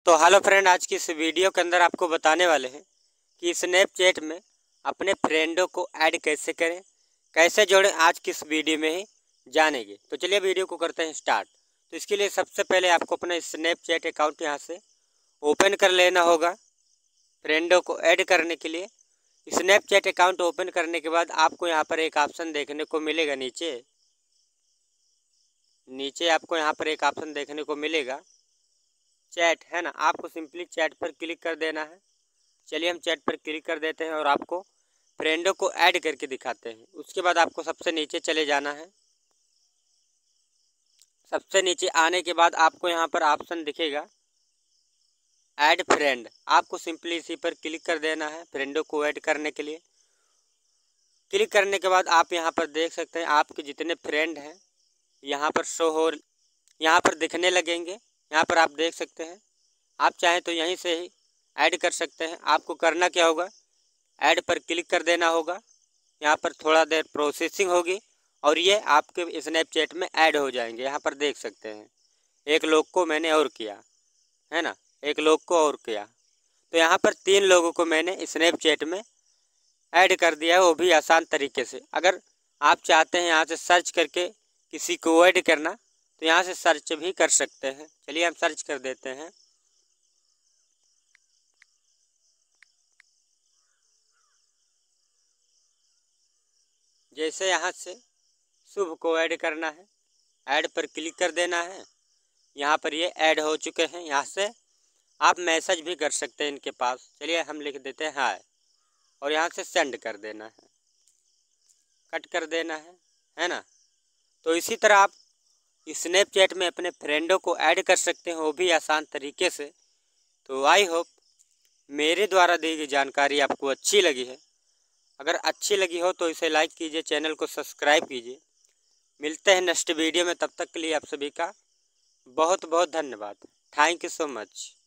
तो hello friend, आज की इस वीडियो के अंदर आपको बताने वाले हैं कि स्नैपचैट में अपने फ्रेंडों को ऐड कैसे करें, कैसे जोड़ें। आज की इस वीडियो में ही जानेंगे। तो चलिए वीडियो को करते हैं स्टार्ट। तो इसके लिए सबसे पहले आपको अपना स्नैपचैट अकाउंट यहाँ से ओपन कर लेना होगा। फ्रेंडों को ऐड करने के लिए स्नैपचैट अकाउंट ओपन करने के बाद आपको यहाँ पर एक ऑप्शन देखने को मिलेगा। नीचे आपको यहाँ पर एक ऑप्शन देखने को मिलेगा चैट, है ना। आपको सिंपली चैट पर क्लिक कर देना है। चलिए हम चैट पर क्लिक कर देते हैं और आपको फ्रेंडों को ऐड करके दिखाते हैं। उसके बाद आपको सबसे नीचे चले जाना है। सबसे नीचे आने के बाद आपको यहाँ पर ऑप्शन दिखेगा ऐड फ्रेंड। आपको सिंपली इसी पर क्लिक कर देना है फ्रेंडों को ऐड करने के लिए। क्लिक करने के बाद आप यहाँ पर देख सकते हैं आपके जितने फ्रेंड हैं यहाँ पर यहाँ पर दिखने लगेंगे। यहाँ पर आप देख सकते हैं। आप चाहें तो यहीं से ही ऐड कर सकते हैं। आपको करना क्या होगा, ऐड पर क्लिक कर देना होगा। यहाँ पर थोड़ा देर प्रोसेसिंग होगी और ये आपके स्नैपचैट में ऐड हो जाएंगे। यहाँ पर देख सकते हैं एक लोग को मैंने और किया, है ना, एक लोग को और किया। तो यहाँ पर 3 लोगों को मैंने स्नैपचैट में ऐड कर दिया है, वो भी आसान तरीके से। अगर आप चाहते हैं यहाँ से सर्च करके किसी को ऐड करना तो यहाँ से सर्च भी कर सकते हैं। चलिए हम सर्च कर देते हैं। जैसे यहाँ से शुभ को ऐड करना है, ऐड पर क्लिक कर देना है। यहाँ पर ये ऐड हो चुके हैं। यहाँ से आप मैसेज भी कर सकते हैं इनके पास। चलिए हम लिख देते हैं हाय और यहाँ से सेंड कर देना है, कट कर देना है ना। तो इसी तरह आप स्नैपचैट में अपने फ्रेंडों को ऐड कर सकते हैं, वो भी आसान तरीके से। तो आई होप मेरे द्वारा दी गई जानकारी आपको अच्छी लगी है। अगर अच्छी लगी हो तो इसे लाइक कीजिए, चैनल को सब्सक्राइब कीजिए। मिलते हैं नेक्स्ट वीडियो में, तब तक के लिए आप सभी का बहुत बहुत धन्यवाद। Thank you so much.